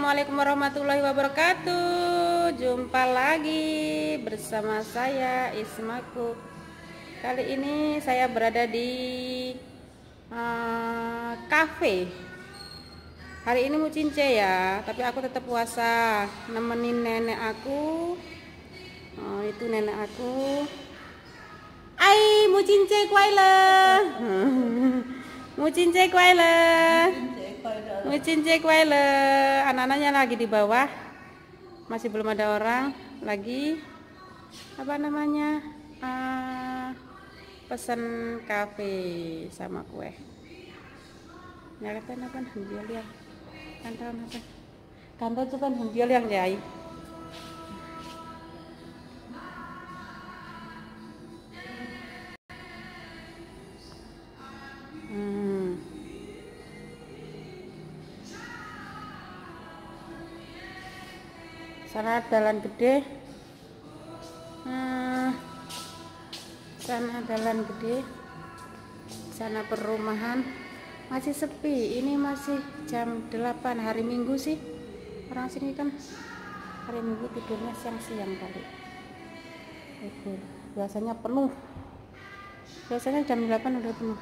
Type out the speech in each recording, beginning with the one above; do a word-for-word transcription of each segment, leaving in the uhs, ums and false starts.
Assalamualaikum warahmatullahi wabarakatuh. Jumpa lagi bersama saya Ismaku. Kali ini saya berada di uh, kafe. Hari ini mau cince ya, tapi aku tetap puasa nemenin nenek aku. Oh, itu nenek aku. Ai mau cince kuai le. Mau cince kuai le. Mucince kuele, anak-anaknya lagi di bawah, masih belum ada orang lagi. Apa namanya? Uh, pesan kafe sama kue. Nyalakan apa? Hambil yang, kantor apa? Kantor cuman hambil yang jai. Sana jalan gede, hmm, sana jalan gede, sana perumahan masih sepi. Ini masih jam delapan hari Minggu sih. Orang sini kan hari Minggu tidurnya siang-siang kali. Itu biasanya penuh. Biasanya jam delapan udah penuh.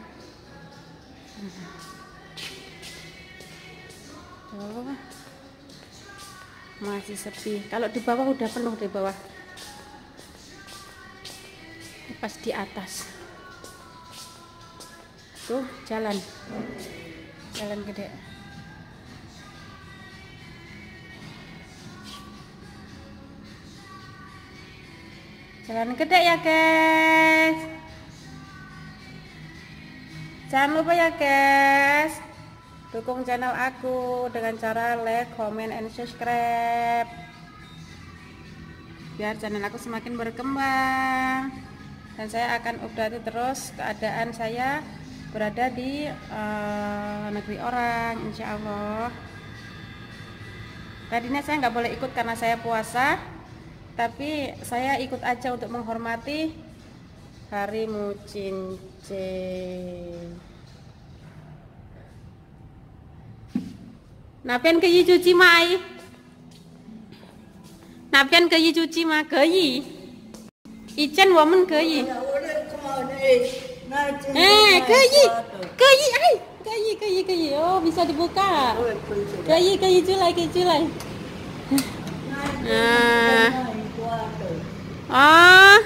Oh. Masih sepi. Kalau di bawah udah penuh, di bawah. Pas di atas. Tuh jalan. Jalan gede. Jalan gede ya, guys. Jangan lupa ya, guys. Dukung channel aku dengan cara like, comment, and subscribe biar channel aku semakin berkembang dan saya akan update terus keadaan saya berada di uh, negeri orang, insya Allah. Tadinya saya nggak boleh ikut karena saya puasa, tapi saya ikut aja untuk menghormati hari Mucince. Napian ke yi cuci mai. Napian ke yi cuci ma ke yi. Ichen woman ke yi. Eh, ke yi. Ke yi ai. Ke yi ke yi ke yi. Oh, bisa dibuka. Ke yi ke yi culai ke culai. Nah. Ah.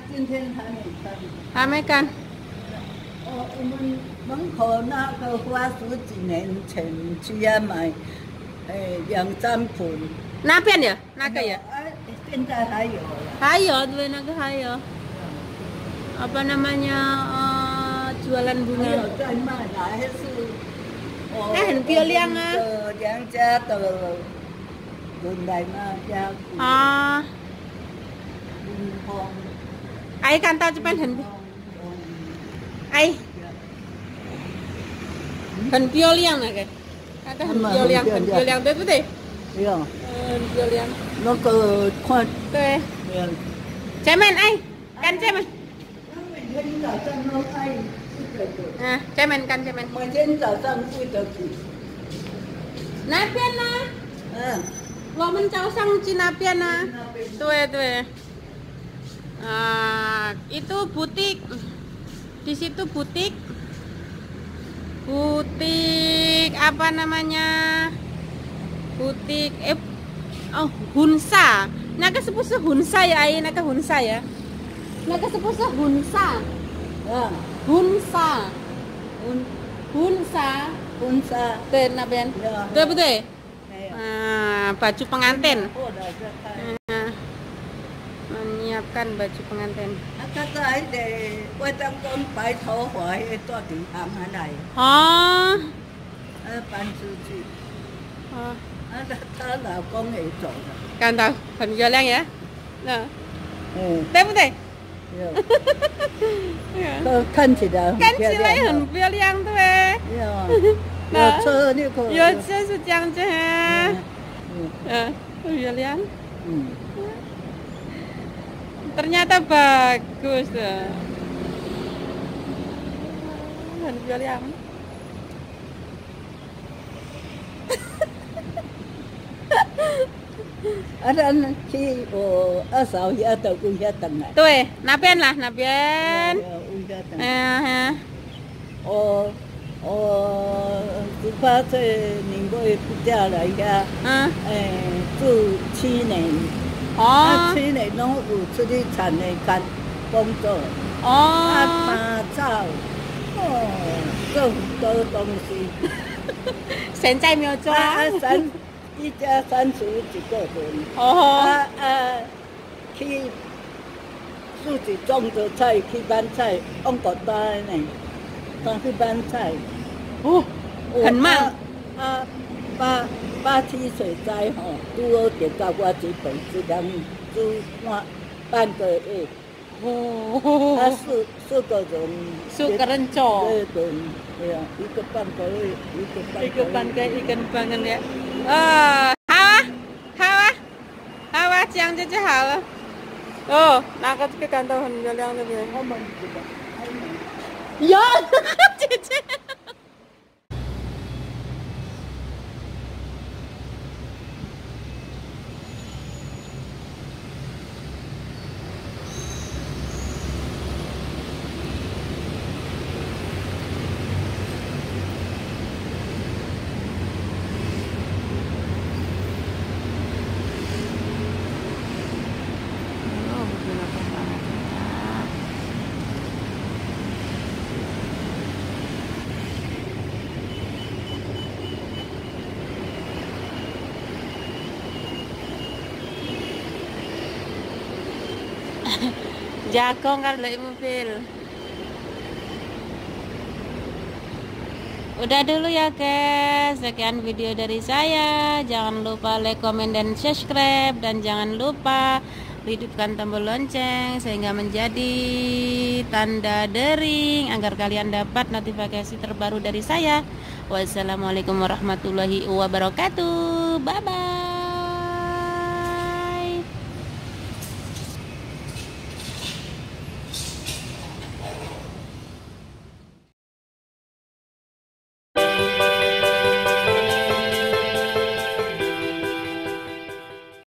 Ramekan. 门口那个花十几年前去要买，哎，养占盆。那边的，那个呀？现在还有了。还有，对，那个还有。Apa namanya uh, jualan bunga? 还有在卖的，还是哦，那很漂亮啊。娘家的人来嘛家。啊。嗯，好。哎，看到这边很，哎。 很漂亮那个，那个很漂亮，很漂亮，对不对？对呀。很漂亮。那个看。对。前面哎，看前面。每天早上都爱吃这个。嗯，前面看前面。每天早上会的煮。那边呢？嗯。我们早上去那边呢。对对。啊，itu butik. Di situ butik. Butik apa namanya? Butik eh oh Hunsa. Naga sepusa Hunsa ya, ai naga Hunsa ya. Naga sepusa Hunsa. Ya, Hunsa. Hun Hunsa, Hunsa. Tuh, Naben. Tuh betul. Nah, baju pengantin. Nah, menyiapkan baju pengantin. 那个还得我当讲白头发的带银行下来。哦。呃，搬出去。哦。啊，她她老公也走了。看到很漂亮呀。那。嗯。对不对？都看起来很漂亮。看起来很漂亮，对。有车那个。有车是这样子哈。嗯。嗯，很漂亮。嗯。 Ternyata bagus tuh. Dan漂亮。 Ada ki o asal ya tau ku ya tengah. Tuh, napian lah, napian. Udah tengah. Eh, O o tu pa ce ning go e pia lai ya. eh. 诶，住七年， 哦啊，七年拢有出去产的干工作，啊， 哦， 搬草，哦，做很多东西， 现在没有做。 啊啊，三一家三厨几个人， 哦， 啊啊，去自己种的菜去搬菜，往国单呢，当去搬菜， 哦，很慢。 啊，八八七水灾吼，拄好就到我这边，只能煮半半个月，啊， 哦， 四四个人， 四个人做， 对对，对啊，一个半个月，一个半一个半个一根半根的。啊，好啊，好啊，好啊，这样子就好了。哦，那个这个感到很漂亮，对不对？ 我们这个还没。 有，姐姐。Jagong kan dari mobil. Udah dulu ya guys, sekian video dari saya. Jangan lupa like, comment, dan subscribe. Dan jangan lupa hidupkan tombol lonceng sehingga menjadi tanda dering agar kalian dapat notifikasi terbaru dari saya. Wassalamualaikum warahmatullahi wabarakatuh. Bye bye.